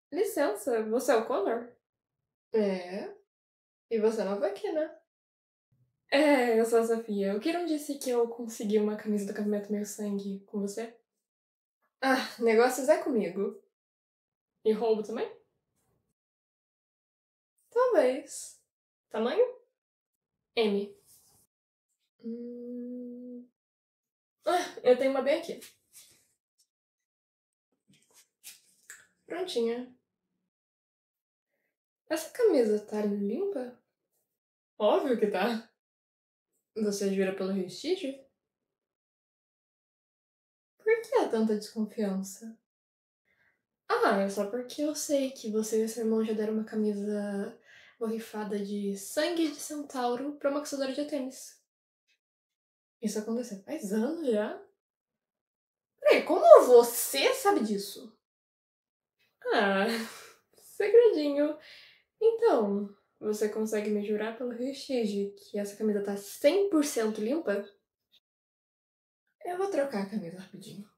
Licença, você é o Connor? É? E você não vai aqui, né? É, eu sou a Sofia. O Kiron disse que eu consegui uma camisa do Casamento Meio Sangue com você. Ah, negócios é comigo. E roubo também? Talvez. Tamanho? M. Hum... Ah, eu tenho uma bem aqui. Prontinha. Essa camisa tá limpa? Óbvio que tá. Você jura pelo Restígio? Por que há tanta desconfiança? Ah, é só porque eu sei que você e seu irmão já deram uma camisa borrifada de sangue de centauro pra uma caçadora de Artemis. Isso aconteceu faz anos já? Peraí, como você sabe disso? Ah, segredinho. Então, você consegue me jurar pelo Restige que essa camisa tá 100% limpa? Eu vou trocar a camisa rapidinho.